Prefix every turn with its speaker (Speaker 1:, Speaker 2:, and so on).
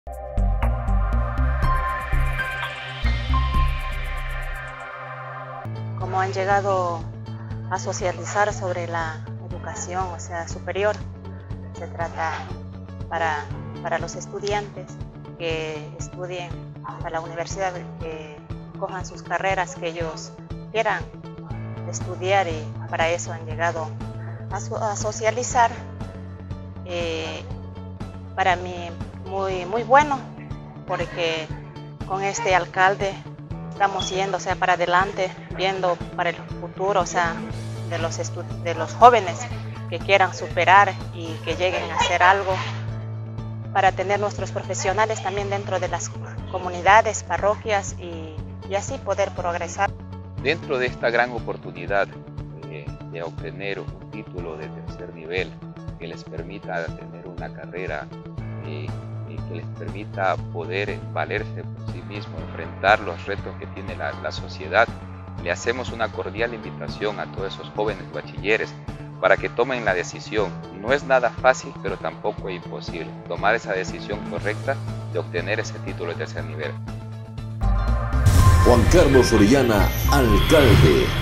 Speaker 1: Como han llegado a socializar sobre la educación, o sea, superior, se trata para los estudiantes que estudien a la universidad, que cojan sus carreras que ellos quieran estudiar, y para eso han llegado a socializar. Para mí muy bueno, porque con este alcalde estamos yendo, o sea, para adelante, viendo para el futuro, o sea, de los jóvenes que quieran superar y que lleguen a hacer algo, para tener nuestros profesionales también dentro de las comunidades, parroquias, y así poder progresar.
Speaker 2: Dentro de esta gran oportunidad de obtener un título de tercer nivel que les permita tener una carrera, que les permita poder valerse por sí mismos, enfrentar los retos que tiene la sociedad, le hacemos una cordial invitación a todos esos jóvenes bachilleres para que tomen la decisión. No es nada fácil, pero tampoco es imposible tomar esa decisión correcta de obtener ese título de tercer nivel.
Speaker 3: Juan Carlos Orellana, alcalde.